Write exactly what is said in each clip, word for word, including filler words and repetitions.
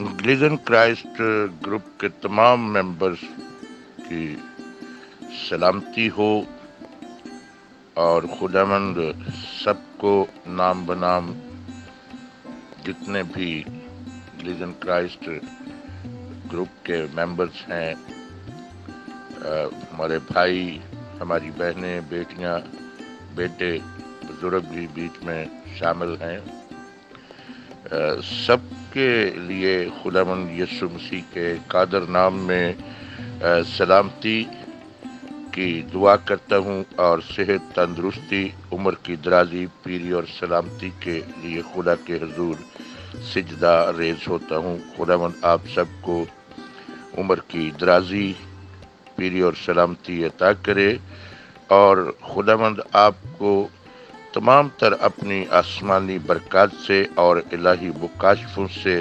گلیزن Christ group کے تمام members کی سلامتی ہو، اور خداوند سب کو نام بنام جتنے بھی گلیزن کرائسٹ گروپ کے ممبرز ہیں، ہمارے بھائی، ہماری بہنیں، بیٹیاں، بیٹے، بزرگ بھی بیچ میں شامل ہیں، سب کے لیے خداوند یسوع مسیح کے قادر نام میں سلامتی کی دعا کرتا ہوں، اور صحت، تندرستی، عمر کی درازی، پیری اور سلامتی کے لیے خدا کے حضور سجدہ ریز ہوتا ہوں۔ خداوند آپ سب کو عمر کی درازی، پیری اور سلامتی عطا کرے، اور خداوند آپ کو تمام تر اپنی آسمانی برکات سے اور الہی مکاشفوں سے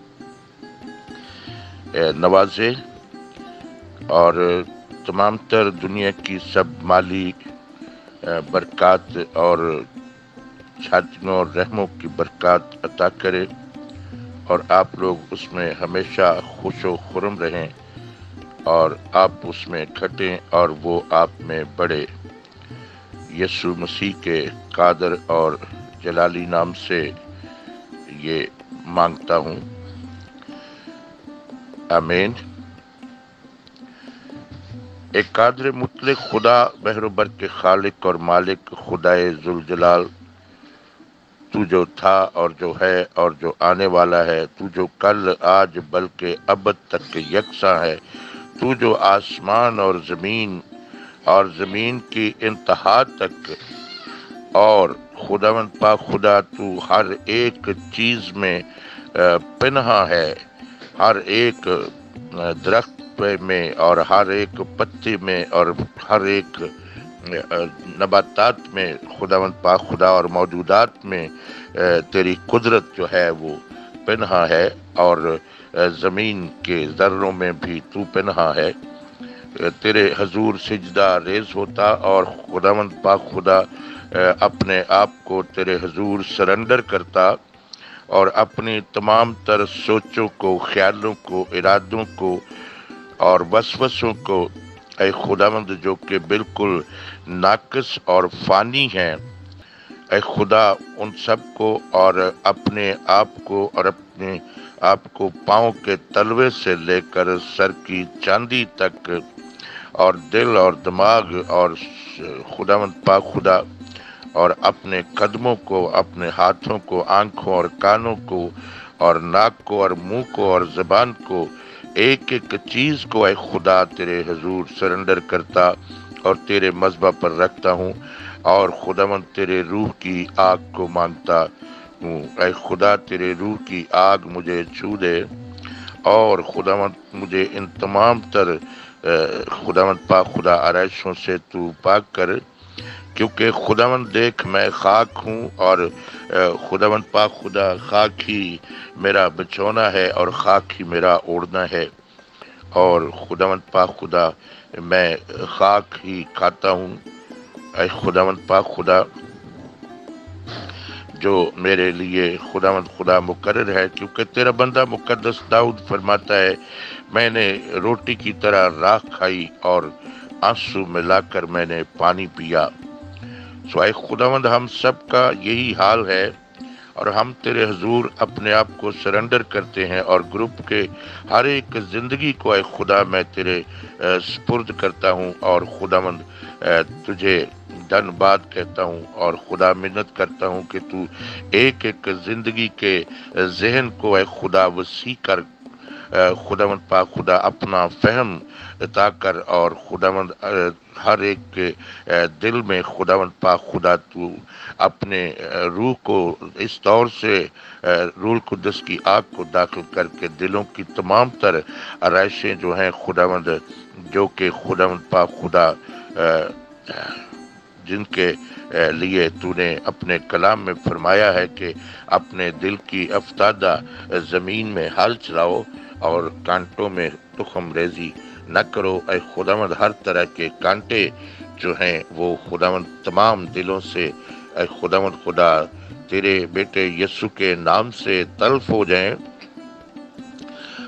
نوازے، اور تمام تر دنیا کی سب مالی برکات اور چھاتیوں اور رحموں کی برکات عطا کرے، اور آپ لوگ اس میں ہمیشہ خوش و خرم رہیں، اور آپ اس میں کھٹیں اور وہ آپ میں بڑھے۔ یسوع مسیح کے قادر اور جلالی نام سے یہ مانگتا ہوں، آمین۔ ایک قادر مطلق خدا، بحر و بر کے خالق اور مالک، خدائے ذوالجلال، تو جو تھا اور جو ہے اور جو آنے والا ہے، تو جو کل، آج، بلکہ ابد تک یکساں ہے، تو جو آسمان اور زمین اور زمین کی انتہا تک، اور خداوند پاک خدا، تو ہر ایک چیز میں پنہاں ہے، ہر ایک درخت میں اور ہر ایک پتے میں اور ہر ایک نباتات میں، خداوند پاک خدا، اور موجودات میں تیری قدرت جو ہے وہ پنہاں ہے، اور زمین کے ذروں میں بھی تو پنہاں ہے۔ تیرے حضور سجدہ ریز ہوتا، اور خداوند پاک خدا اپنے آپ کو تیرے حضور سرنڈر کرتا، اور اپنی تمام تر سوچوں کو، خیالوں کو، ارادوں کو اور وسوسوں کو، اے خداوند جو کہ بالکل ناقص اور فانی ہیں، اے خدا ان سب کو، اور اپنے آپ کو اور اپنے آپ کو پاؤں کے تلوے سے لے کر سر کی چاندی تک، اور دل اور دماغ اور خداوند پاک خدا، اور اپنے قدموں کو، اپنے ہاتھوں کو، آنکھوں اور کانوں کو، اور ناک کو اور منہ کو اور زبان کو، ایک ایک چیز کو اے خدا تیرے حضور سرنڈر کرتا اور تیرے مذبح پر رکھتا ہوں، اور خداوند تیرے روح کی آگ کو مانگتا ہوں۔ اے خدا تیرے روح کی آگ مجھے چھو دے، اور خداوند مجھے ان تمام تر خداوند پاک خدا آرائشوں سے تو پاک کر، کیونکہ خداوند دیکھ میں خاک ہوں، اور خداوند پاک خدا خاک ہی میرا بچونا ہے اور خاک ہی میرا اوڑھنا ہے، اور خداوند پاک خدا میں خاک ہی کھاتا ہوں۔ اے خداوند پاک خدا جو میرے لیے خداوند خدا مقرر ہے، کیونکہ تیرا بندہ مقدس داؤد فرماتا ہے، میں نے روٹی کی طرح راکھ کھائی اور آنسو ملا کر میں نے پانی پیا۔ سو اے خداوند ہم سب کا یہی حال ہے، اور ہم تیرے حضور اپنے آپ کو سرنڈر کرتے ہیں، اور گروپ کے ہر ایک زندگی کو اے خدا میں تیرے سپرد کرتا ہوں، اور خداوند تجھے دن بعد کہتا ہوں، اور خدا منت کرتا ہوں کہ تو ایک ایک زندگی کے ذہن کو اے خدا وسیع کر، خداوند پاک خدا اپنا فہم عطا کر، اور خداوند ہر ایک کے دل میں خداوند پاک خدا تو اپنے روح کو اس طور سے روح القدس کی آگ کو داخل کر کے دلوں کی تمام تر آرائشیں جو ہیں خداوند، جو کہ خداوند پاک خدا جن کے لیے تو نے اپنے کلام میں فرمایا ہے کہ اپنے دل کی افتادہ زمین میں ہل چلاؤ اور کانٹوں میں تخم ریزی نہ کرو۔ اے خداوند ہر طرح کے کانٹے جو ہیں وہ خداوند تمام دلوں سے اے خداوند خدا تیرے بیٹے یسوع کے نام سے تلف ہو جائیں،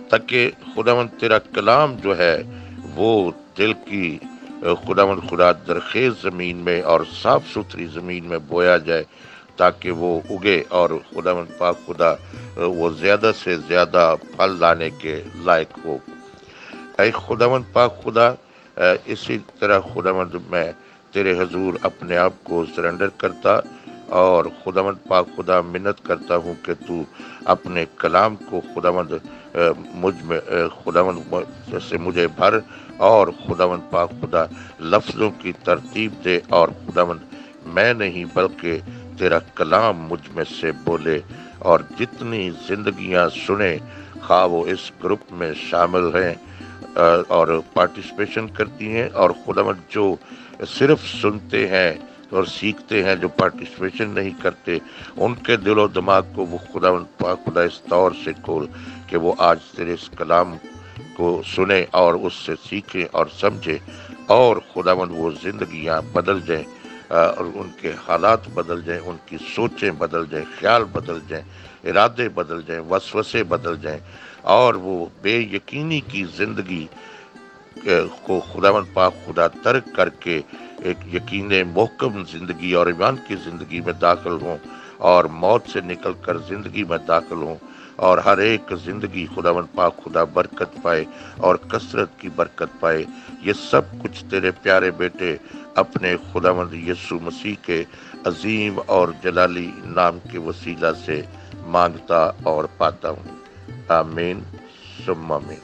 تاکہ خداوند تیرا کلام جو ہے وہ دل کی خداوند خدا درخیز زمین میں اور صاف ستھری زمین میں بویا جائے، تاکہ وہ اگے اور خداوند پاک خدا وہ زیادہ سے زیادہ پھل لانے کے لائق ہو۔ اے خداوند پاک خدا، اسی طرح خداوند میں تیرے حضور اپنے آپ کو سرنڈر کرتا اور خداوند پاک خدا منت کرتا ہوں کہ تو اپنے کلام کو خداوند مجھ میں خداوند سے مجھے بھر، اور خداوند پاک خدا لفظوں کی ترتیب دے، اور خداوند میں نہیں بلکہ تیرا کلام مجھ میں سے بولے، اور جتنی زندگیاں سنے، خواہ وہ اس گروپ میں شامل ہیں اور پارٹیسپیشن کرتی ہیں، اور خداوند جو صرف سنتے ہیں اور سیکھتے ہیں، جو پارٹیسپیشن نہیں کرتے، ان کے دل و دماغ کو وہ خداوند پاک خدا اس طور سے کھول کہ وہ آج تیرے اس کلام کو سنے اور اس سے سیکھیں اور سمجھے، اور خداوند وہ زندگیاں بدل جائیں، اور ان کے حالات بدل جائیں، ان کی سوچیں بدل جائیں، خیال بدل جائیں، ارادے بدل جائیں، وسوسے بدل جائیں، اور وہ بے یقینی کی زندگی کو خداوند پاک خدا ترک کر کے ایک یقین محکم زندگی اور ایمان کی زندگی میں داخل ہوں، اور موت سے نکل کر زندگی میں داخل ہوں، اور ہر ایک زندگی خداوند پاک خدا برکت پائے اور کثرت کی برکت پائے۔ یہ سب کچھ تیرے پیارے بیٹے اپنے خداوند یسوع مسیح کے عظیم اور جلالی نام کے وسیلہ سے مانگتا اور پاتا ہوں، آمین ثم آمین۔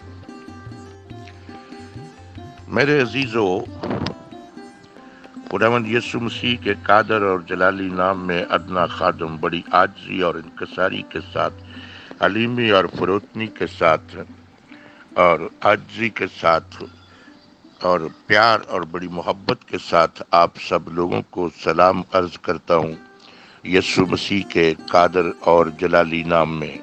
میرے عزیزو، خداوند یسوع مسیح کے قادر اور جلالی نام میں ادنا خادم بڑی عاجزی اور انکساری کے ساتھ، حلیمی اور فروتنی کے ساتھ اور عاجزی کے ساتھ اور پیار اور بڑی محبت کے ساتھ آپ سب لوگوں کو سلام عرض کرتا ہوں یسوع مسیح کے قادر اور جلالی نام میں۔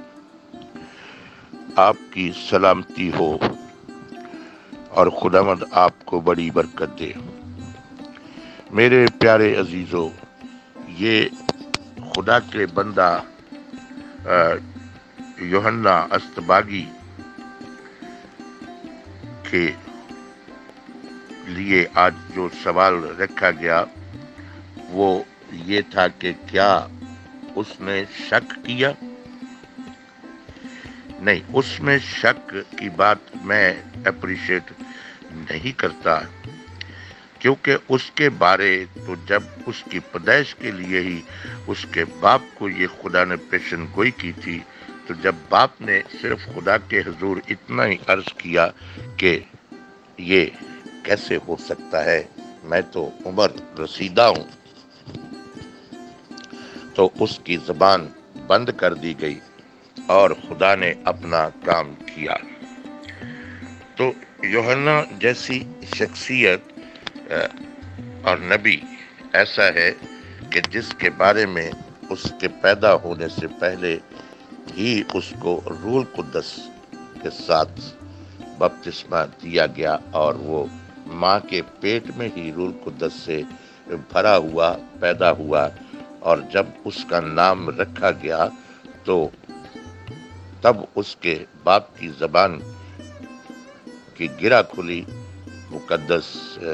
آپ کی سلامتی ہو اور خداوند آپ کو بڑی برکت دے۔ میرے پیارے عزیزو، یہ خدا کے بندہ یوحنا استباغی کے لیے آج جو سوال رکھا گیا وہ یہ تھا کہ کیا اس نے شک کیا؟ نہیں، اس میں شک کی بات میں اپریشیٹ نہیں کرتا، کیونکہ اس کے بارے تو جب اس کی پیدائش کے لیے ہی اس کے باپ کو یہ خدا نے پیشن گوئی کی تھی، تو جب باپ نے صرف خدا کے حضور اتنا ہی عرض کیا کہ یہ کیسے ہو سکتا ہے، میں تو عمر رسیدہ ہوں، تو اس کی زبان بند کر دی گئی اور خدا نے اپنا کام کیا۔ تو یوحنا جیسی شخصیت اور نبی ایسا ہے کہ جس کے بارے میں اس کے پیدا ہونے سے پہلے ہی اس کو روح القدس کے ساتھ بپتسمہ دیا گیا، اور وہ ماں کے پیٹ میں ہی روح القدس سے بھرا ہوا پیدا ہوا، اور جب اس کا نام رکھا گیا تو تب اس کے باپ کی زبان کی گرہ کھلی۔ مقدس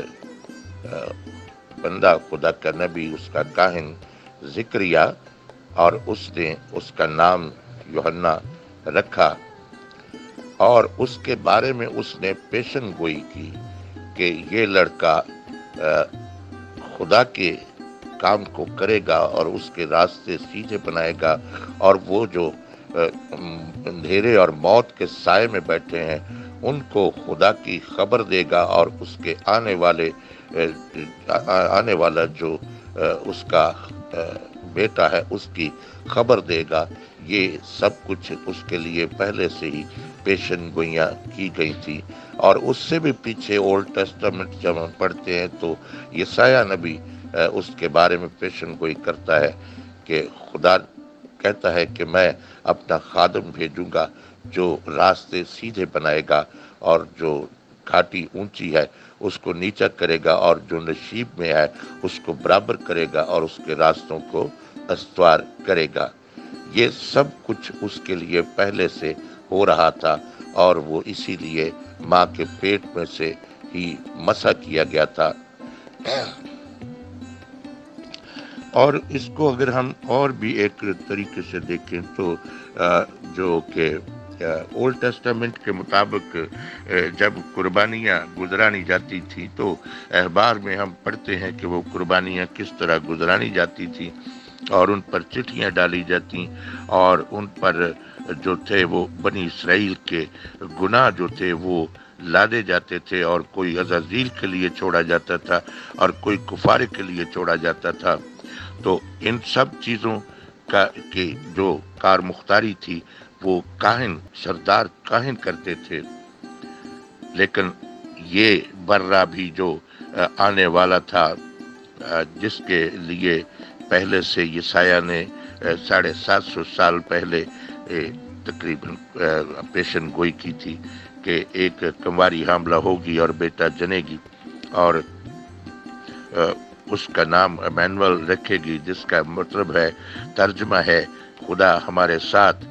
بندہ خدا کا نبی، اس کا کاہن زکریا، اور اس نے اس کا نام یوحنا رکھا، اور اس کے بارے میں اس نے پیشن گوئی کی کہ یہ لڑکا خدا کے کام کو کرے گا اور اس کے راستے سیدھے بنائے گا، اور وہ جو اندھیرے اور موت کے سائے میں بیٹھے ہیں ان کو خدا کی خبر دے گا، اور اس کے آنے والے آنے والا جو اس کا بیٹا ہے اس کی خبر دے گا۔ یہ سب کچھ اس کے لیے پہلے سے ہی پیشن گوئیاں کی گئی تھی، اور اس سے بھی پیچھے اولڈ ٹیسٹامنٹ جب ہم پڑھتے ہیں تو یسایہ نبی اس کے بارے میں پیشن گوئی کرتا ہے کہ خدا کہتا ہے کہ میں اپنا خادم بھیجوں گا جو راستے سیدھے بنائے گا، اور جو گھاٹی اونچی ہے اس کو نیچا کرے گا، اور جو نشیب میں ہے اس کو برابر کرے گا، اور اس کے راستوں کو استوار کرے گا۔ یہ سب کچھ اس کے لیے پہلے سے ہو رہا تھا، اور وہ اسی لیے ماں کے پیٹ میں سے ہی مسح کیا گیا تھا۔ اور اس کو اگر ہم اور بھی ایک طریقے سے دیکھیں تو جو کہ اولڈ ٹیسٹامنٹ کے مطابق جب قربانیاں گزرانی جاتی تھی تو اخبار میں ہم پڑھتے ہیں کہ وہ قربانیاں کس طرح گزرانی جاتی تھی، اور ان پر چٹھیاں ڈالی جاتی، اور ان پر جو تھے وہ بنی اسرائیل کے گناہ جو تھے وہ لادے جاتے تھے، اور کوئی عزازیل کے لیے چھوڑا جاتا تھا اور کوئی کفارے کے لیے چھوڑا جاتا تھا۔ تو ان سب چیزوں کا کی جو کار مختاری تھی وہ کاہن سردار کاہن کرتے تھے، لیکن یہ برہ بھی جو آنے والا تھا، جس کے لیے پہلے سے یسایہ نے ساڑھے سات سو سال پہلے تقریباً پیشن گوئی کی تھی کہ ایک کنواری حاملہ ہوگی اور بیٹا جنے گی، اور اس کا نام امانویل رکھے گی، جس کا مطلب ہے، ترجمہ ہے، خدا ہمارے ساتھ۔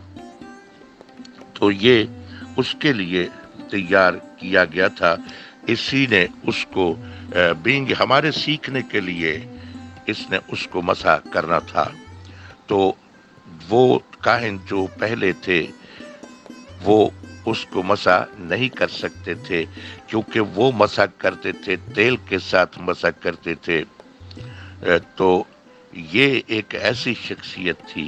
تو یہ اس کے لیے تیار کیا گیا تھا، اسی نے اس کو بینگ ہمارے سیکھنے کے لیے اس نے اس کو مسح کرنا تھا۔ تو وہ کاہن جو پہلے تھے وہ اس کو مسح نہیں کر سکتے تھے، کیونکہ وہ مسح کرتے تھے تیل کے ساتھ مسح کرتے تھے۔ تو یہ ایک ایسی شخصیت تھی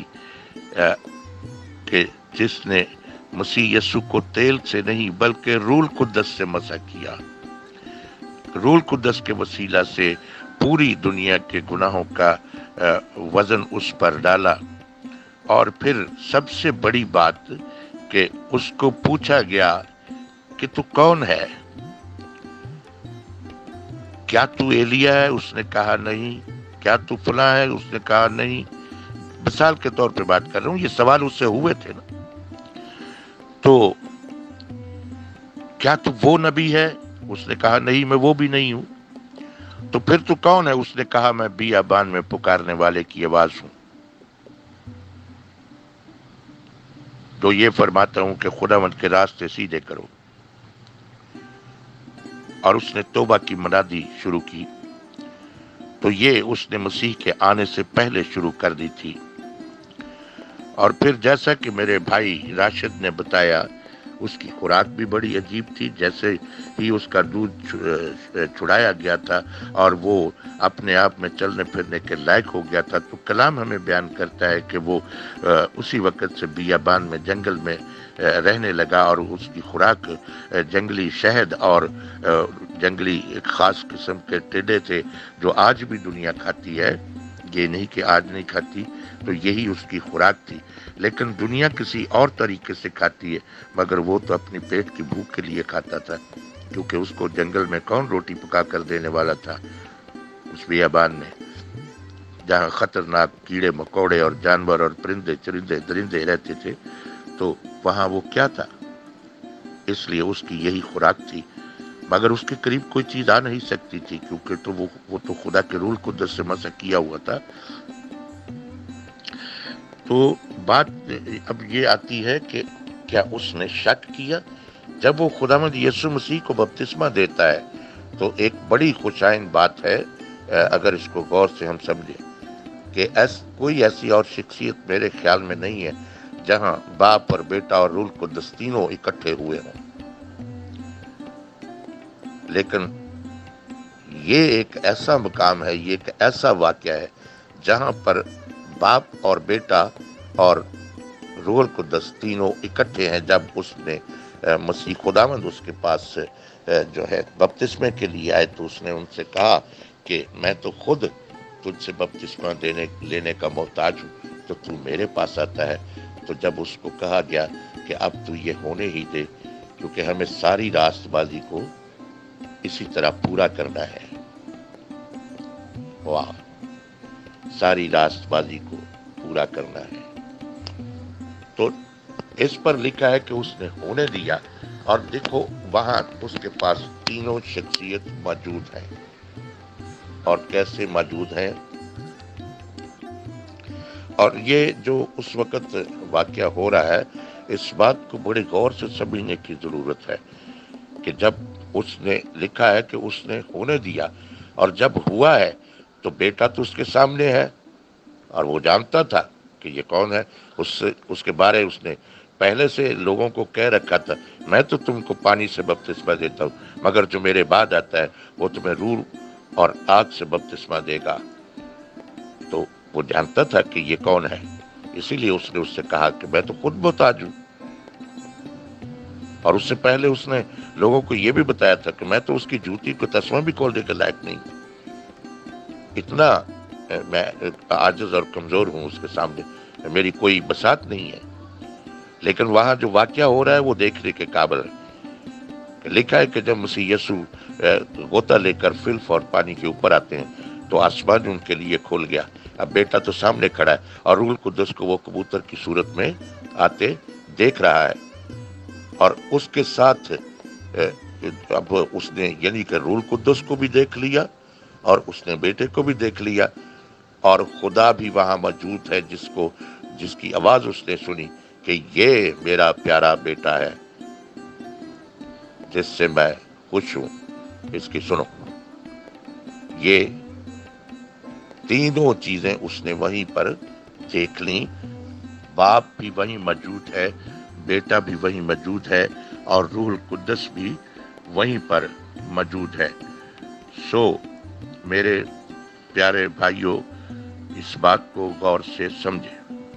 کہ جس نے مسیح یسوع کو تیل سے نہیں بلکہ روح القدس سے مسح کیا۔ روح القدس کے وسیلہ سے پوری دنیا کے گناہوں کا وزن اس پر ڈالا، اور پھر سب سے بڑی بات کہ اس کو پوچھا گیا کہ تو کون ہے؟ کیا تو ایلیا ہے؟ اس نے کہا نہیں۔ کیا تو فلاں ہے؟ اس نے کہا نہیں۔ مثال کے طور پہ بات کر رہا ہوں، یہ سوال اس سے ہوئے تھے نا۔ تو کیا تو وہ نبی ہے؟ اس نے کہا نہیں، میں وہ بھی نہیں ہوں۔ تو پھر تو کون ہے؟ اس نے کہا میں بیابان میں پکارنے والے کی آواز ہوں، تو یہ فرماتا ہوں کہ خداوند کے راستے سیدھے کرو۔ اور اس نے توبہ کی منادی شروع کی۔ تو یہ اس نے مسیح کے آنے سے پہلے شروع کر دی تھی۔ اور پھر جیسا کہ میرے بھائی راشد نے بتایا، اس کی خوراک بھی بڑی عجیب تھی۔ جیسے ہی اس کا دودھ چھڑایا گیا تھا اور وہ اپنے آپ میں چلنے پھرنے کے لائق ہو گیا تھا، تو کلام ہمیں بیان کرتا ہے کہ وہ اسی وقت سے بیابان میں جنگل میں رہنے لگا، اور اس کی خوراک جنگلی شہد اور جنگلی ایک خاص قسم کے ٹڈے تھے، جو آج بھی دنیا کھاتی ہے، یہ نہیں کہ آج نہیں کھاتی۔ تو یہی اس کی خوراک تھی، لیکن دنیا کسی اور طریقے سے کھاتی ہے، مگر وہ تو اپنی پیٹ کی بھوک کے لیے کھاتا تھا، کیونکہ اس کو جنگل میں کون روٹی پکا کر دینے والا تھا؟ اس بیابان میں، جہاں خطرناک کیڑے مکوڑے اور جانور اور پرندے چرندے درندے رہتے تھے، تو وہاں وہ کیا تھا؟ اس لیے اس کی یہی خوراک تھی، مگر اس کے قریب کوئی چیز آ نہیں سکتی تھی، کیونکہ تو وہ, وہ تو خدا کے روح القدس سے مسح کیا ہوا تھا۔ تو بات اب یہ آتی ہے کہ کیا اس نے شک کیا؟ جب وہ خداوند یسوع مسیح کو بپتسمہ دیتا ہے تو ایک بڑی خوشائن بات ہے، اگر اس کو غور سے ہم سمجھیں، کہ ایس کوئی ایسی اور شخصیت میرے خیال میں نہیں ہے جہاں باپ اور بیٹا اور روح القدس تینوں اکٹھے ہوئے ہوں، لیکن یہ ایک ایسا مقام ہے، یہ ایک ایسا واقعہ ہے جہاں پر باپ اور بیٹا اور روح القدس تینوں اکٹھے ہیں۔ جب اس نے مسیح خداوند اس کے پاس جو ہے بپتسمے کے لیے آئے تو اس نے ان سے کہا کہ میں تو خود تجھ سے بپتسمہ دینے لینے کا محتاج ہوں، تو تو میرے پاس آتا ہے۔ تو جب اس کو کہا گیا کہ اب تو یہ ہونے ہی دے، کیونکہ ہمیں ساری راست بازی کو اسی طرح پورا کرنا ہے۔ واہ، ساری راست بازی کو پورا کرنا ہے۔ تو اس پر لکھا ہے کہ اس نے ہونے دیا، اور دیکھو وہاں اس کے پاس تینوں شخصیت موجود ہیں، اور کیسے موجود ہیں۔ اور یہ جو اس وقت واقعہ ہو رہا ہے اس بات کو بڑے غور سے سمجھنے کی ضرورت ہے کہ جب اس نے لکھا ہے کہ اس نے ہونے دیا، اور جب ہوا ہے تو بیٹا تو اس کے سامنے ہے، اور وہ جانتا تھا کہ یہ کون ہے۔ اس سے اس کے بارے اس نے پہلے سے لوگوں کو کہہ رکھا تھا، میں تو تم کو پانی سے بپتسمہ دیتا ہوں، مگر جو میرے بعد آتا ہے وہ تمہیں روح اور آگ سے بپتسمہ دے گا۔ تو وہ جانتا تھا کہ یہ کون ہے، اسی لیے اس نے اس سے کہا کہ میں تو خود محتاج ہوں۔ اور اس سے پہلے اس نے لوگوں کو یہ بھی بتایا تھا کہ میں تو اس کی جوتی کو تسمہ بھی کھولنے کے لائق نہیں، اتنا میں عاجز اور کمزور ہوں اس کے سامنے، میری کوئی بساط نہیں ہے۔ لیکن وہاں جو واقعہ ہو رہا ہے وہ دیکھنے کے قابل ہے۔ لکھا ہے کہ جب مسیح یسوع غوطہ لے کر فلف اور پانی کے اوپر آتے ہیں تو آسمان ان کے لیے کھل گیا۔ اب بیٹا تو سامنے کھڑا ہے اور روح القدس کو وہ کبوتر کی صورت میں آتے دیکھ رہا ہے، اور اس کے ساتھ اب اس نے یعنی کہ روح القدس کو بھی دیکھ لیا اور اس نے بیٹے کو بھی دیکھ لیا، اور خدا بھی وہاں موجود ہے جس کو جس کی آواز اس نے سنی کہ یہ میرا پیارا بیٹا ہے جس سے میں خوش ہوں، اس کی سنو۔ یہ تینوں چیزیں اس نے وہیں پر دیکھ لیں، باپ بھی وہیں موجود ہے، بیٹا بھی وہیں موجود ہے، اور روح القدس بھی وہیں پر موجود ہے۔ سو میرے پیارے بھائیوں، اس بات کو غور سے سمجھیں۔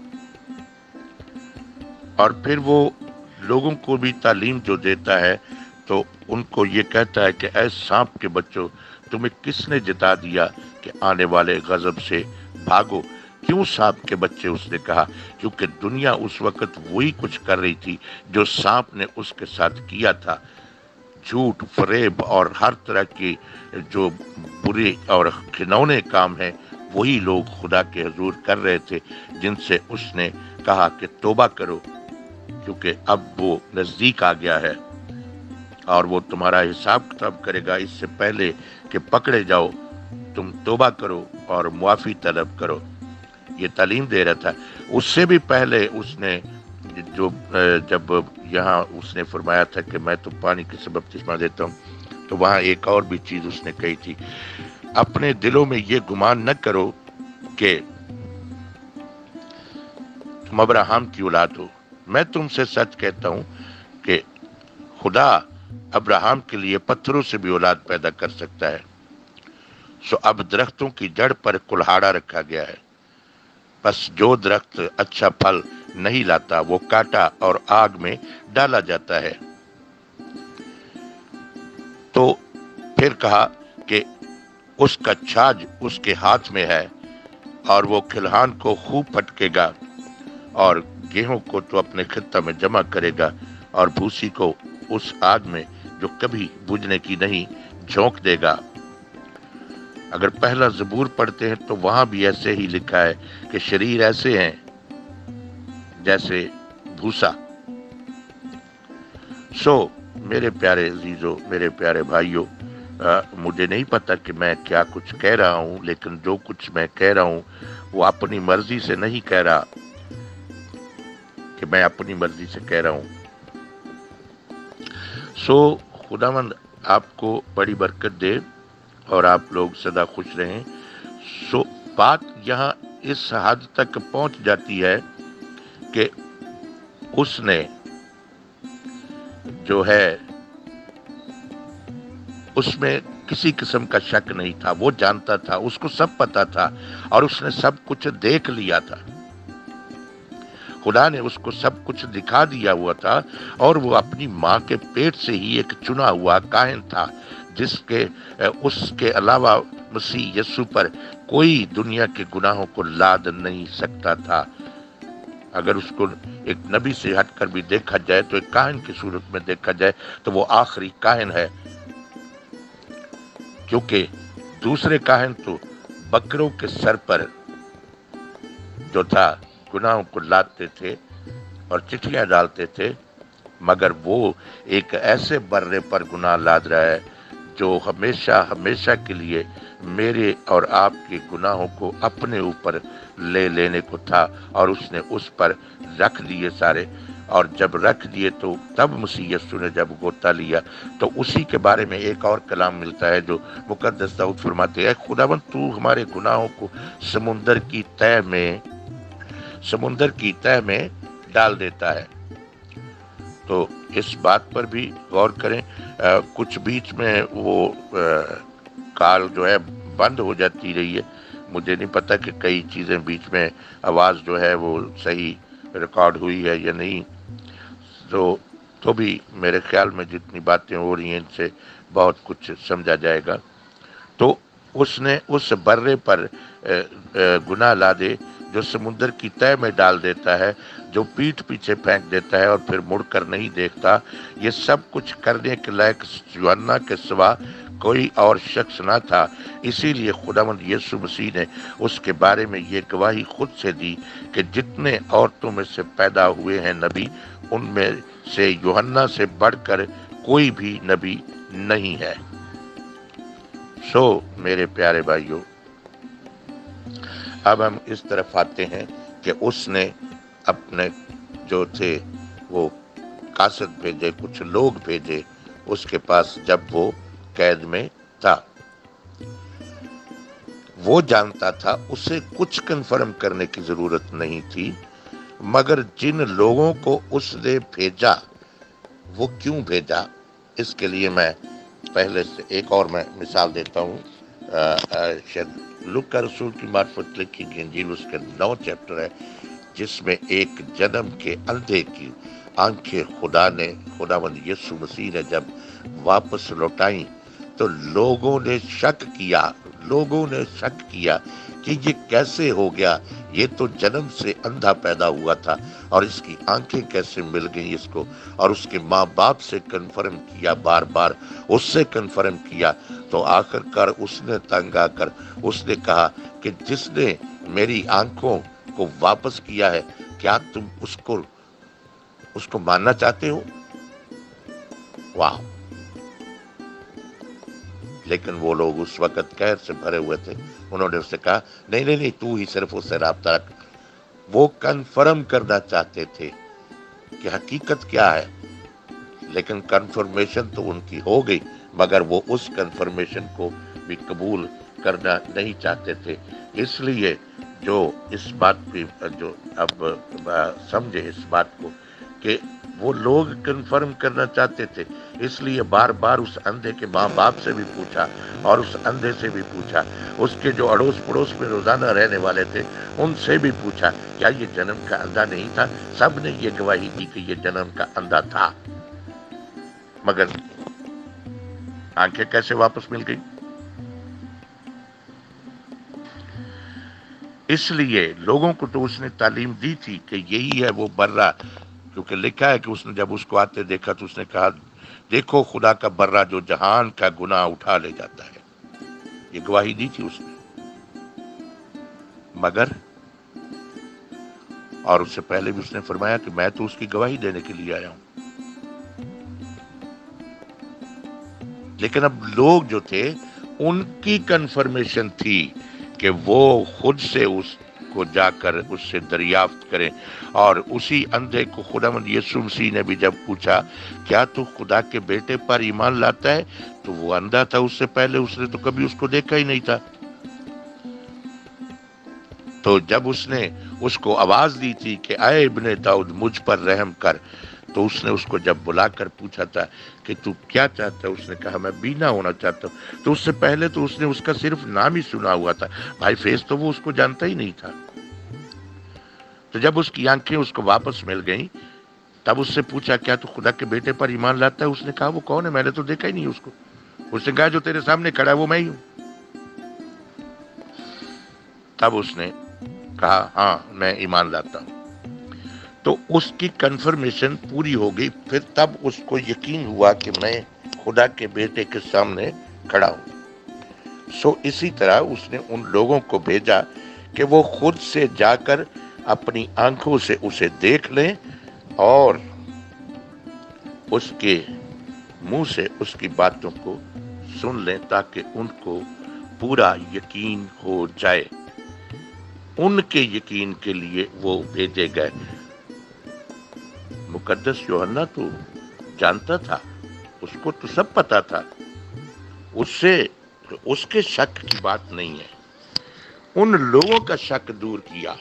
اور پھر وہ لوگوں کو بھی تعلیم جو دیتا ہے تو ان کو یہ کہتا ہے کہ اے سانپ کے بچوں، تمہیں کس نے جتا دیا کہ آنے والے غضب سے بھاگو؟ کیوں سانپ کے بچے؟ اس نے کہا کیونکہ دنیا اس وقت وہی کچھ کر رہی تھی جو سانپ نے اس کے ساتھ کیا تھا۔ جھوٹ، فریب اور ہر طرح کی جو برے اور گھنونے کام ہیں وہی لوگ خدا کے حضور کر رہے تھے، جن سے اس نے کہا کہ توبہ کرو کیونکہ اب وہ نزدیک آ گیا ہے اور وہ تمہارا حساب کتاب کرے گا۔ اس سے پہلے کہ پکڑے جاؤ تم توبہ کرو اور معافی طلب کرو۔ یہ تعلیم دے رہا تھا۔ اس سے بھی پہلے اس نے جو جب یہاں اس نے فرمایا تھا کہ میں تو پانی کے سبب بپتسمہ دیتا ہوں، تو وہاں ایک اور بھی چیز اس نے کہی تھی، اپنے دلوں میں یہ گمان نہ کرو کہ تم ابراہیم کی اولاد ہو۔ میں تم سے سچ کہتا ہوں کہ خدا ابراہیم کے لیے پتھروں سے بھی اولاد پیدا کر سکتا ہے۔ سو اب درختوں کی جڑ پر کلہاڑا رکھا گیا ہے، بس جو درخت اچھا پھل نہیں لاتا وہ کاٹا اور آگ میں ڈالا جاتا ہے۔ تو پھر کہا کہ اس کا چھاج اس کے ہاتھ میں ہے اور وہ کھلہان کو خوب پھٹکے گا اور گیہوں کو تو اپنے خطہ میں جمع کرے گا اور بھوسی کو اس آگ میں جو کبھی بجھنے کی نہیں جھونک دے گا۔ اگر پہلا زبور پڑھتے ہیں تو وہاں بھی ایسے ہی لکھا ہے کہ شریر ایسے ہیں جیسے بھوسا۔ سو میرے پیارے عزیزوں، میرے پیارے بھائیوں، مجھے نہیں پتا کہ میں کیا کچھ کہہ رہا ہوں، لیکن جو کچھ میں کہہ رہا ہوں وہ اپنی مرضی سے نہیں کہہ رہا کہ میں اپنی مرضی سے کہہ رہا ہوں۔ سو خداوند آپ کو بڑی برکت دے اور آپ لوگ سدا خوش رہیں۔ سو بات یہاں اس حد تک پہنچ جاتی ہے کہ اس نے جو ہے اس میں کسی قسم کا شک نہیں تھا، وہ جانتا تھا، اس کو سب پتا تھا اور اس نے سب کچھ دیکھ لیا تھا۔ خدا نے اس کو سب کچھ دکھا دیا ہوا تھا اور وہ اپنی ماں کے پیٹ سے ہی ایک چنا ہوا کاہن تھا جس کے اس کے علاوہ مسیح یسوع پر کوئی دنیا کے گناہوں کو لاد نہیں سکتا تھا۔ اگر اس کو ایک نبی سے ہٹ کر بھی دیکھا جائے تو ایک کاہن کی صورت میں دیکھا جائے تو وہ آخری کاہن ہے، کیونکہ دوسرے کاہن تو بکروں کے سر پر جو تھا گناہوں کو لادتے تھے اور چٹھیاں ڈالتے تھے، مگر وہ ایک ایسے برے پر گناہ لاد رہا ہے جو ہمیشہ ہمیشہ کے لیے میرے اور آپ کے گناہوں کو اپنے اوپر لے لینے کو تھا، اور اس نے اس پر رکھ دیے سارے۔ اور جب رکھ دیے تو تب مسیح یسوع نے جب غوطہ لیا تو اسی کے بارے میں ایک اور کلام ملتا ہے جو مقدس داؤد فرماتے ہیں، خداوند تو ہمارے گناہوں کو سمندر کی تہ میں سمندر کی تہ میں ڈال دیتا ہے۔ تو اس بات پر بھی غور کریں۔ آ, کچھ بیچ میں وہ آ, کال جو ہے بند ہو جاتی رہی ہے، مجھے نہیں پتا کہ کئی چیزیں بیچ میں آواز جو ہے وہ صحیح ریکارڈ ہوئی ہے یا نہیں، تو تو بھی میرے خیال میں جتنی باتیں ہو رہی ہیں ان سے بہت کچھ سمجھا جائے گا۔ تو اس نے اس برے پر گناہ لا دے جو سمندر کی تہ میں ڈال دیتا ہے، جو پیٹھ پیچھے پھینک دیتا ہے اور پھر مڑ کر نہیں دیکھتا، یہ سب کچھ کرنے کے لائق یوحنا کے سوا کوئی اور شخص نہ تھا۔ اسی لیے خداوند یسوع مسیح نے اس کے بارے میں یہ گواہی خود سے دی کہ جتنے عورتوں میں سے پیدا ہوئے ہیں نبی، ان میں سے یوحنا سے بڑھ کر کوئی بھی نبی نہیں ہے۔ سو میرے پیارے بھائیوں، اب ہم اس طرف آتے ہیں کہ اس نے اپنے جو تھے وہ قاصد بھیجے، کچھ لوگ بھیجے اس کے پاس جب وہ قید میں تھا۔ وہ جانتا تھا اسے کچھ کنفرم کرنے کی ضرورت نہیں تھی، مگر جن لوگوں کو اس نے بھیجا وہ کیوں بھیجا، اس کے لیے میں پہلے سے ایک اور میں مثال دیتا ہوں۔ شاید لوکا رسول کی معرفت لکھی گئی انجیل، اس کے نو چیپٹر ہے، جس میں ایک جنم کے اندھے کی آنکھیں خدا نے خداوند یسوع مسیح نے جب واپس لوٹائیں تو لوگوں نے شک کیا لوگوں نے شک کیا کہ یہ کیسے ہو گیا، یہ تو جنم سے اندھا پیدا ہوا تھا اور اس کی آنکھیں کیسے مل گئیں اس کو، اور اس کے ماں باپ سے کنفرم کیا، بار بار اس سے کنفرم کیا، تو آخر کار اس نے تنگ آ کر اس نے کہا کہ جس نے میری آنکھوں کو واپس کیا ہے، کیا تم اس کو اس کو ماننا چاہتے ہو؟ واہ! لیکن وہ لوگ اس وقت قہر سے بھرے ہوئے تھے، انہوں نے اس سے کہا نہیں نہیں نہیں تو ہی صرف اس سے رابطہ رکھ۔ وہ کنفرم کرنا چاہتے تھے کہ حقیقت کیا ہے، لیکن کنفرمیشن تو ان کی ہو گئی، مگر وہ اس کنفرمیشن کو بھی قبول کرنا نہیں چاہتے تھے۔ اس لیے جو اس بات کی جو اب سمجھے اس بات کو کہ وہ لوگ کنفرم کرنا چاہتے تھے، اس لیے بار بار اس اندھے کے ماں باپ سے بھی پوچھا اور اس اندھے سے بھی پوچھا، اس کے جو اڑوس پڑوس میں روزانہ رہنے والے تھے ان سے بھی پوچھا، کیا یہ جنم کا اندھا نہیں تھا؟ سب نے یہ گواہی دی کہ یہ جنم کا اندھا تھا، مگر آنکھیں کیسے واپس مل گئی؟ اس لیے لوگوں کو تو اس نے تعلیم دی تھی کہ یہی ہے وہ برہ، کیونکہ لکھا ہے کہ اس نے جب اس کو آتے دیکھا تو اس نے کہا دیکھو خدا کا برہ جو جہان کا گناہ اٹھا لے جاتا ہے، یہ گواہی دی تھی اس نے، مگر اور اس سے پہلے بھی اس نے فرمایا کہ میں تو اس کی گواہی دینے کے لیے آیا ہوں۔ لیکن اب لوگ جو تھے ان کی کنفرمیشن تھی کہ وہ خود سے اس کو جا کر اس سے دریافت کریں، اور اسی اندھے کو خداوند یسوع مسیح نے بھی جب پوچھا کیا تو خدا کے بیٹے پر ایمان لاتا ہے، تو وہ اندھا تھا، اس سے پہلے اس نے تو کبھی اس کو دیکھا ہی نہیں تھا۔ تو جب اس نے اس کو آواز دی تھی کہ اے ابن داؤد مجھ پر رحم کر، تو اس نے اس کو جب بلا کر پوچھا تھا کہ تو کیا چاہتا ہے، اس نے کہا میں بینا ہونا چاہتا ہوں۔ تو اس سے پہلے تو اس نے اس کا صرف نام ہی سنا ہوا تھا، بھائی فیس تو وہ اس کو جانتا ہی نہیں تھا۔ تو جب اس کی آنکھیں اس کو واپس مل گئیں تب اس سے پوچھا کیا تو خدا کے بیٹے پر ایمان لاتا ہے؟ اس نے کہا وہ کون ہے، میں نے تو دیکھا ہی نہیں اس کو۔ اس نے کہا جو تیرے سامنے کھڑا ہے وہ میں ہی ہوں۔ تب اس نے کہا ہاں میں ایمان لاتا ہوں۔ تو اس کی کنفرمیشن پوری ہو گئی، پھر تب اس کو یقین ہوا کہ میں خدا کے بیٹے کے سامنے کھڑا ہوں۔ سو اسی طرح اس نے ان لوگوں کو بھیجا کہ وہ خود سے جا کر اپنی آنکھوں سے اسے دیکھ لیں اور اس کے منہ سے اس کی باتوں کو سن لیں، تاکہ ان کو پورا یقین ہو جائے۔ ان کے یقین کے لیے وہ بھیجے گئے۔ मुकद्दस यूहन्ना तो जानता था, उसको तो सब पता था, उससे उसके शक की बात नहीं है। उन लोगों का शक दूर किया,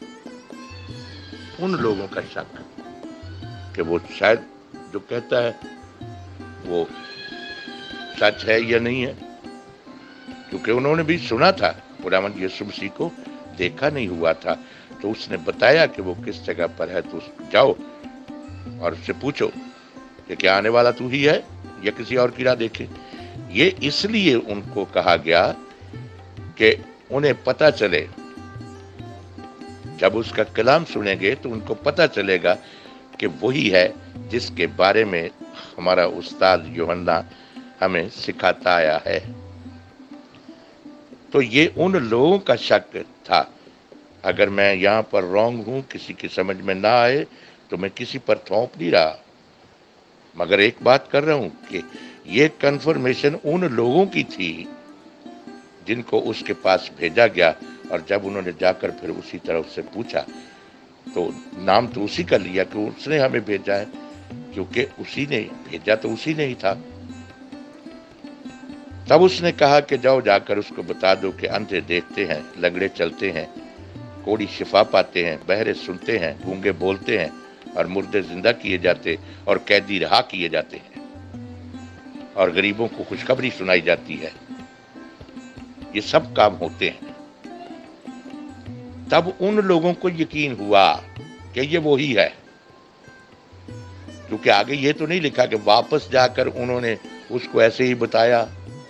उन लोगों का शक कि वो शायद जो कहता है वो सच है या नहीं है, क्योंकि उन्होंने भी सुना था, खुदावंद यीशु मसीह को देखा नहीं हुआ था, तो उसने बताया कि वो किस जगह पर है, तो जाओ और उससे पूछो कि क्या आने वाला तू ही है या किसी और की राह देखे। ये इसलिए उनको कहा गया कि उन्हें पता चले, जब उसका कलाम सुनेंगे तो उनको पता चलेगा कि वही है जिसके बारे में हमारा उस्ताद यूहन्ना हमें सिखाता आया है। तो ये उन लोगों का शक था। अगर मैं यहाँ पर रॉन्ग हूँ, किसी की समझ में ना आए तो मैं किसी पर थोप नहीं रहा, मगर एक बात कर रहा हूँ कि ये कन्फर्मेशन उन लोगों की थी जिनको उसके पास भेजा गया, और जब उन्होंने जाकर फिर उसी तरह उससे पूछा तो नाम तो उसी का लिया कि उसने हमें भेजा है, क्योंकि उसी ने भेजा तो उसी ने ही था। तब उसने कहा कि जाओ जाकर उसको बता दो कि अंधे देखते हैं, लंगड़े चलते हैं, कोढ़ी शिफा पाते हैं, बहरे सुनते हैं, गूंगे बोलते हैं, और मुर्दे जिंदा किए जाते और कैदी रहा किए जाते हैं, और गरीबों को खुशखबरी सुनाई जाती है। ये सब काम होते हैं। तब उन लोगों को यकीन हुआ कि ये वो ही है, क्योंकि आगे ये तो नहीं लिखा कि वापस जाकर उन्होंने उसको ऐसे ही बताया।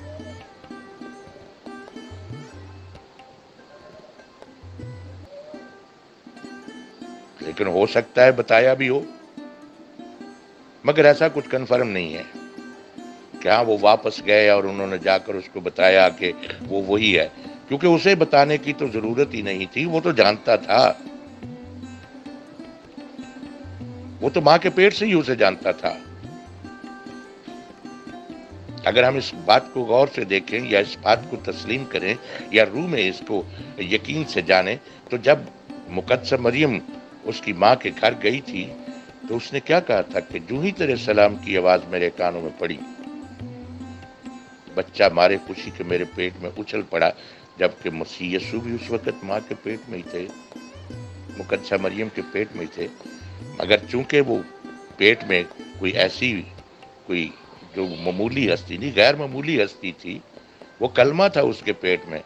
लेकिन हो सकता है बताया भी हो, मगर ऐसा कुछ कंफर्म नहीं है कि हाँ वो वापस गए और उन्होंने जाकर उसको बताया कि वो वही है, क्योंकि उसे बताने की तो जरूरत ही नहीं थी, वो तो जानता था, वो तो मां के पेट से ही उसे जानता था। अगर हम इस बात को गौर से देखें या इस बात को तस्लीम करें या रूह में इसको यकीन से जाने, तो जब मुकद्दस मरियम उसकी माँ के घर गई थी तो उसने क्या कहा था कि जूं ही तेरे सलाम की आवाज मेरे कानों में पड़ी, बच्चा मारे खुशी के मेरे पेट में उछल पड़ा। जबकि मसीह यीशु भी उस वक्त माँ के पेट में ही थे, मुकद्दस मरियम के पेट में ही थे, मगर चूंकि वो पेट में कोई ऐसी कोई जो मामूली हस्ती नहीं, गैर मामूली हस्ती थी, वो कलमा था उसके पेट में,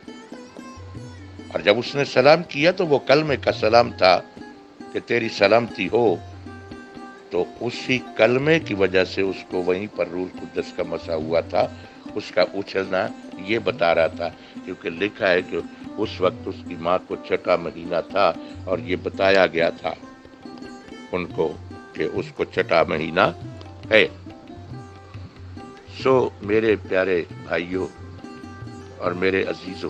और जब उसने सलाम किया तो वो कलमे का सलाम था कि तेरी सलामती हो, तो उसी कलमे की वजह से उसको वहीं पर रूह कुद्दस का मसा हुआ था। उसका उछलना ये बता रहा था, क्योंकि लिखा है कि उस वक्त उसकी माँ को छठा महीना था और ये बताया गया था उनको कि उसको छठा महीना है। सो मेरे प्यारे भाइयों और मेरे अजीजों,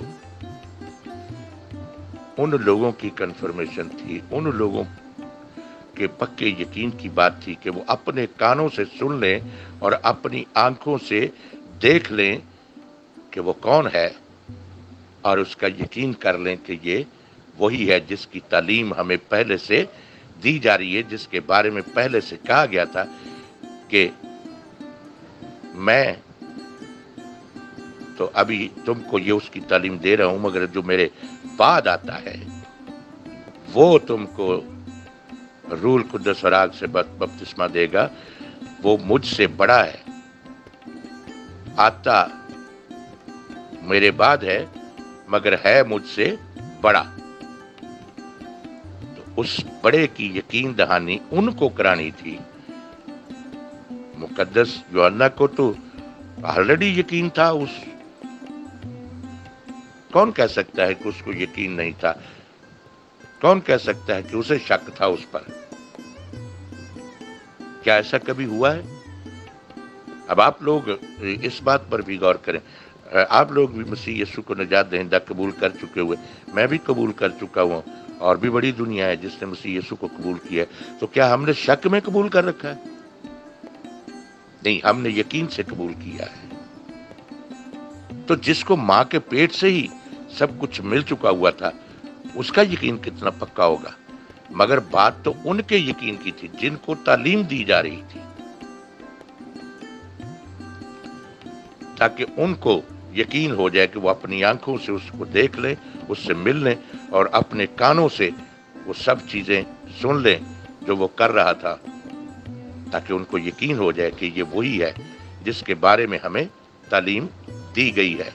उन लोगों की कंफर्मेशन थी, उन लोगों के पक्के यकीन की बात थी कि वो अपने कानों से सुन लें और अपनी आंखों से देख लें कि वो कौन है, और उसका यकीन कर लें कि ये वही है जिसकी तालीम हमें पहले से दी जा रही है, जिसके बारे में पहले से कहा गया था कि मैं तो अभी तुमको ये उसकी तालीम दे रहा हूं, मगर जो मेरे बाद आता है वो तुमको रूह कुद्दस और आग से बपतिस्मा देगा, वो मुझसे बड़ा है, आता मेरे बाद है मगर है मुझसे बड़ा। तो उस बड़े की यकीन दहानी उनको करानी थी। मुकद्दस यूहन्ना को तो ऑलरेडी यकीन था, उस कौन कह सकता है कि उसको यकीन नहीं था? कौन कह सकता है कि उसे शक था उस पर? क्या ऐसा कभी हुआ है? अब आप लोग इस बात पर भी गौर करें, आप लोग भी मसीह यीशु को निजात दहिंदा कबूल कर चुके हुए, मैं भी कबूल कर चुका हूँ, और भी बड़ी दुनिया है जिसने मसीह यीशु को कबूल किया है। तो क्या हमने शक में कबूल कर रखा है? नहीं, हमने यकीन से कबूल किया है। तो जिसको माँ के पेट से ही सब कुछ मिल चुका हुआ था, उसका यकीन कितना पक्का होगा मगर बात तो उनके यकीन की थी जिनको तालीम दी जा रही थी, ताकि उनको यकीन हो जाए कि वो अपनी आंखों से उसको देख लें, उससे मिल लें और अपने कानों से वो सब चीजें सुन लें जो वो कर रहा था, ताकि उनको यकीन हो जाए कि ये वही है जिसके बारे में हमें तालीम दी गई है।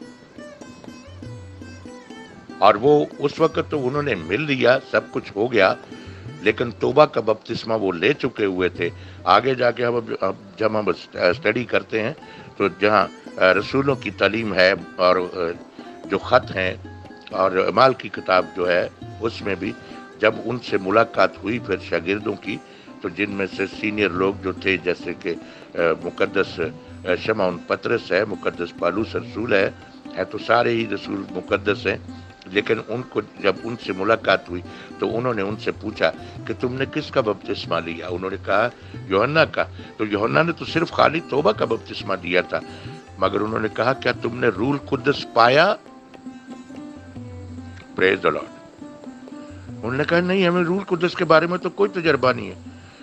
और वो उस वक्त तो उन्होंने मिल लिया, सब कुछ हो गया, लेकिन तौबा का बपतिस्मा वो ले चुके हुए थे। आगे जाके हम अब जब हम स्टडी करते हैं तो जहाँ रसूलों की तालीम है और जो खत हैं और अमाल की किताब जो है उसमें भी जब उनसे मुलाकात हुई फिर शागिर्दों की, तो जिनमें से सीनियर लोग जो थे जैसे कि मुकद्दस शमौन पतरस है, मुकद्दस पालूस रसूल है, है तो सारे ही रसूल मुकद्दस हैं, लेकिन उनको जब उनसे मुलाकात हुई तो उन्होंने उनसे पूछा कि तुमने किसका बपतिस्मा लिया? उन्होंने कहा यूहन्ना का। तो यूहन्ना ने तो सिर्फ खाली तौबा का बपतिस्मा दिया था, मगर उन्होंने कहा क्या तुमने रूल कुद्दस पाया? Praise the Lord. उन्होंने कहा नहीं, हमें रूल कुद्दस के बारे में तो कोई तजर्बा नहीं है।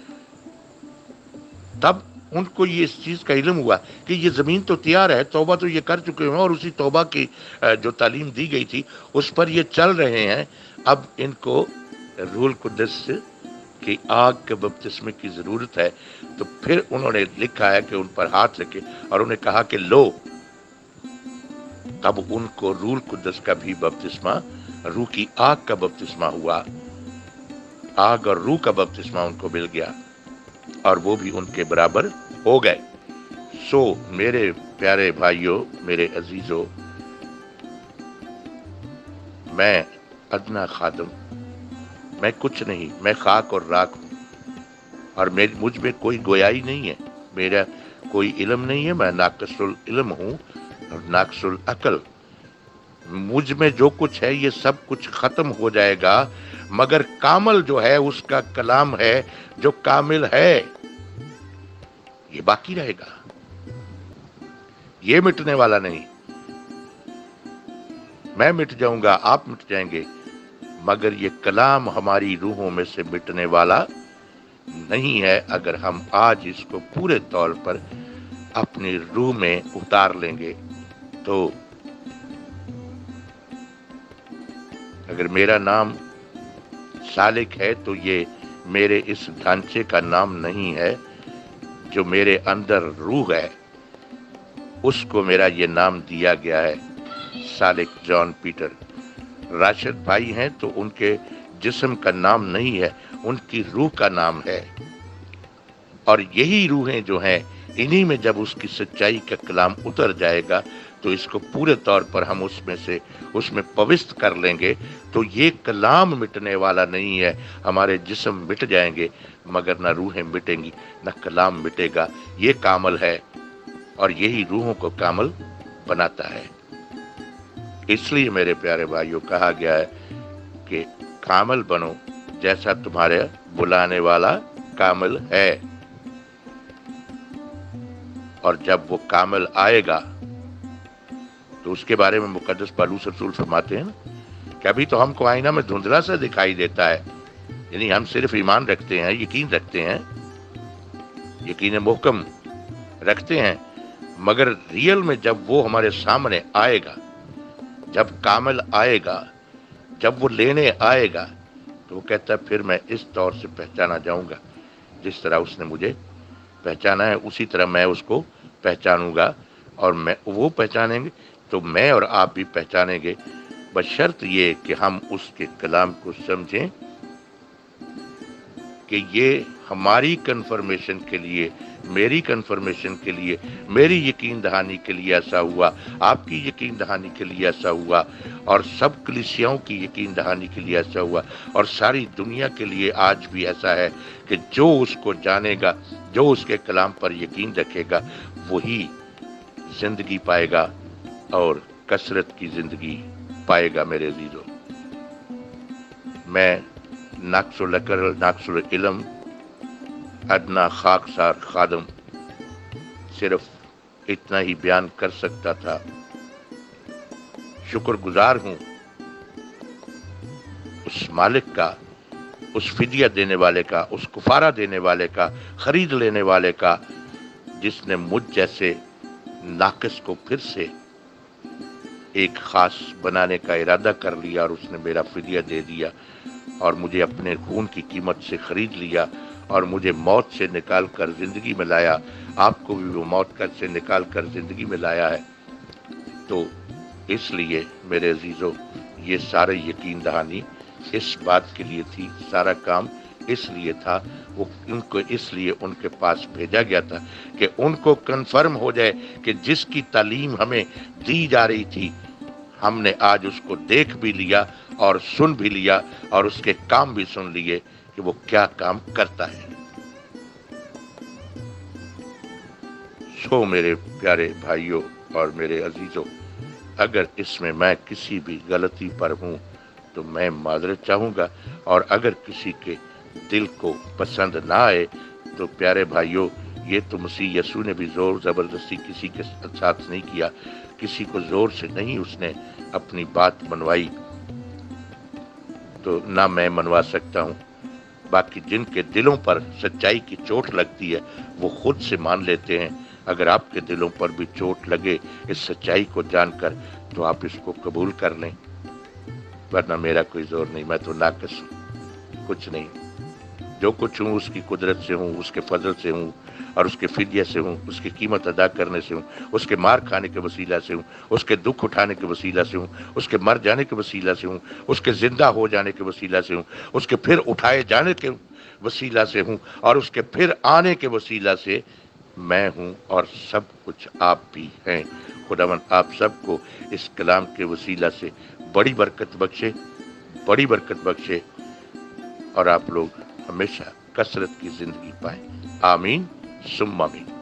तब उनको ये इस चीज का इल्म हुआ कि ये जमीन तो तैयार है, तौबा तो ये कर चुके हैं और उसी तौबा की जो तालीम दी गई थी उस पर ये चल रहे हैं। अब इनको रूल कुद्दस की आग के बपतिस्मे की जरूरत है। तो फिर उन्होंने लिखा है कि उन पर हाथ रखे और उन्हें कहा कि लो, तब उनको रूल कुद्दस का भी बपतिस्मा, रूह की आग का बपतिस्मा हुआ। आग और रूह का बपतिस्मा उनको मिल गया और वो भी उनके बराबर हो गए। सो मेरे प्यारे भाइयों, मेरे अजीजों, मैं अदना खादम, मैं कुछ नहीं, मैं खाक और राख हूं और मेरी मुझ में कोई गोयाई नहीं है, मेरा कोई इल्म नहीं है, मैं नाकसुल इल्म हूं और नाकसुल अकल। मुझ में जो कुछ है ये सब कुछ खत्म हो जाएगा, मगर कामल जो है उसका कलाम है जो कामिल है, ये बाकी रहेगा, ये मिटने वाला नहीं। मैं मिट जाऊंगा, आप मिट जाएंगे, मगर ये कलाम हमारी रूहों में से मिटने वाला नहीं है अगर हम आज इसको पूरे तौर पर अपनी रूह में उतार लेंगे। तो अगर मेरा नाम सालिक है तो ये मेरे इस ढांचे का नाम नहीं है, जो मेरे अंदर रूह है उसको मेरा ये नाम दिया गया है, सालिक जॉन पीटर। राशिद भाई हैं तो उनके जिस्म का नाम नहीं है, उनकी रूह का नाम है। और यही रूहें जो हैं, इन्हीं में जब उसकी सच्चाई का कलाम उतर जाएगा तो इसको पूरे तौर पर हम उसमें से उसमें पवित्र कर लेंगे, तो ये कलाम मिटने वाला नहीं है। हमारे जिस्म मिट जाएंगे मगर ना रूहें मिटेंगी, ना कलाम मिटेगा। ये कामल है और यही रूहों को कामल बनाता है। इसलिए मेरे प्यारे भाइयों, कहा गया है कि कामल बनो जैसा तुम्हारे बुलाने वाला कामल है। और जब वो कामल आएगा तो उसके बारे में मुकद्दस पालूस रसूल फरमाते हैं कि अभी तो हमको आईना में धुंधला सा दिखाई देता है, यानी हम सिर्फ ईमान रखते हैं, यकीन रखते हैं, यकीन मुहकम रखते हैं, मगर रियल में जब वो हमारे सामने आएगा, जब कामल आएगा, जब वो लेने आएगा, तो वो कहता है फिर मैं इस तौर से पहचाना जाऊंगा जिस तरह उसने मुझे पहचाना है, उसी तरह मैं उसको पहचानूंगा। और मैं वो पहचानेंगे तो मैं और आप भी पहचानेंगे, बशर्त ये कि हम उसके कलाम को समझें कि ये हमारी कन्फर्मेशन के लिए, मेरी कन्फर्मेशन के लिए, मेरी यकीन दहानी के लिए ऐसा हुआ, आपकी यकीन दहानी के लिए ऐसा हुआ, और सब कलीसियाओं की यकीन दहानी के लिए ऐसा हुआ, और सारी दुनिया के लिए आज भी ऐसा है कि जो उसको जानेगा, जो उसके कलाम पर यकीन रखेगा, वही जिंदगी पाएगा और कसरत की जिंदगी पाएगा। मेरे अजीजों, मैं नाक्सुल अकल, नाक्सुल इल्म, अदना खाकसार खादम सिर्फ इतना ही बयान कर सकता था। शुक्रगुजार हूं उस मालिक का اس فدیہ دینے والے کا، اس کفارہ دینے والے کا، خرید لینے والے کا، جس نے مجھ جیسے ناقص کو پھر سے ایک خاص بنانے کا ارادہ کر لیا اور اس نے میرا فدیہ دے دیا اور مجھے اپنے خون کی قیمت سے خرید لیا اور مجھے موت سے نکال کر زندگی میں لایا، آپ کو بھی وہ موت کر سے نکال کر زندگی میں لایا ہے۔ تو اس لیے میرے عزیزو، یہ سارے یقین دہانی اس بات کے لیے تھی، سارا کام اس لیے تھا، وہ ان کو اس لیے ان کے پاس بھیجا گیا تھا کہ ان کو کنفرم ہو جائے کہ جس کی تعلیم ہمیں دی جا رہی تھی، ہم نے آج اس کو دیکھ بھی لیا اور سن بھی لیا اور اس کے کام بھی سن لیے کہ وہ کیا کام کرتا ہے۔ سو میرے پیارے بھائیوں اور میرے عزیزوں، اگر اس میں میں کسی بھی غلطی پر ہوں تو میں معذرت چاہوں گا، اور اگر کسی کے دل کو پسند نہ آئے تو پیارے بھائیوں، یہ تو مسیح یسوع نے بھی زور زبردستی کسی کے ساتھ نہیں کیا، کسی کو زور سے نہیں اس نے اپنی بات منوائی، تو نہ میں منوا سکتا ہوں۔ باقی جن کے دلوں پر سچائی کی چوٹ لگتی ہے وہ خود سے مان لیتے ہیں۔ اگر آپ کے دلوں پر بھی چوٹ لگے اس سچائی کو جان کر تو آپ اس کو قبول کر لیں، ورنہ میرا کوئی زور نہیں، میں تو ناقص ہوں، کچھ نہیں۔ جو کچھ ہوں اس کی قدرت سے ہوں، اس کے فضل سے ہوں، اور اس کے فدیہ سے ہوں، اس کی قیمت ادا کرنے سے ہوں، اس کے مار کھانے کے وسیلہ سے ہوں، اس کے دکھ اٹھانے کے وسیلہ سے ہوں، اس کے مر جانے کے وسیلہ سے ہوں، اس کے زندہ ہو جانے کے وسیلہ سے ہوں، اس کے پھر اٹھائے جانے کے وسیلہ سے ہوں، اور اس کے پھر آنے کے وسیلہ سے میں ہوں، اور سب کچھ آپ بھی ہیں۔ خداوند آپ سب کو اس کلام کے وسیلہ سے بڑی برکت بخشے، بڑی برکت بخشے، اور آپ لوگ ہمیشہ کثرت کی زندگی پائیں۔ آمین ثم آمین۔